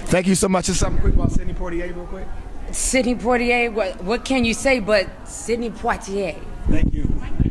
Thank you so much. Just something quick about Sidney Poitier, real quick. Sidney Poitier, what can you say but Sidney Poitier? Thank you.